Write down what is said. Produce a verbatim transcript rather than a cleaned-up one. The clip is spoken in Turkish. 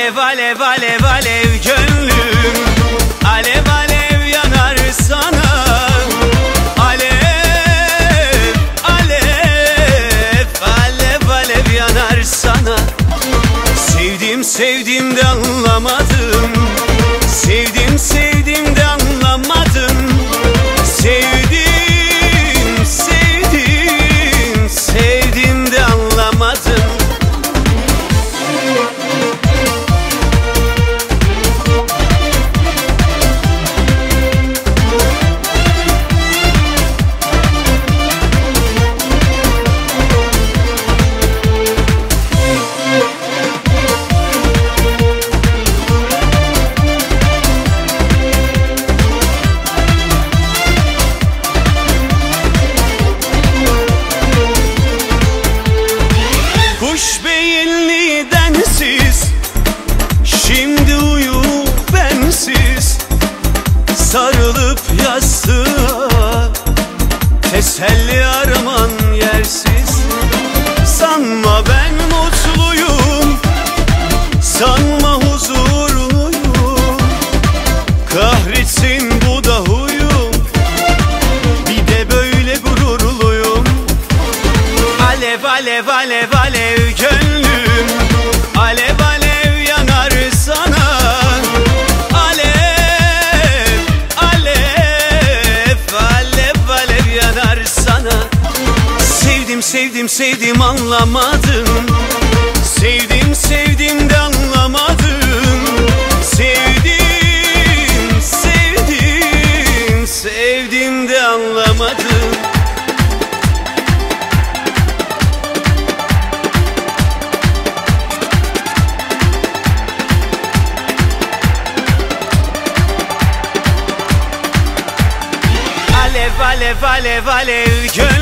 Alev alev alev alev gönlüm, alev alev yanar sana. Alev alev alev alev yanar sana. Sevdim sevdim de anlamadım, sevdim sevdim de anlamadım. Sevdim sevdim sevdim de anlamadım. Kuş beyinli densiz, şimdi uyu bensiz. Sarılıp yastığa, teselli araman yersiz. Sanma ben mutluyum, sanma huzurluyum. Kahretsin bu da huyum, bir de böyle gururluyum. Alev alev alev alev gönlüm, alev alev yanar sana. Alev alev alev alev yanar sana. Sevdim sevdim sevdim anlamadım, sevdim sevdim de anlamadım. Sevdim sevdim sevdim de anlamadım. Alev alev alev alev gönlüm.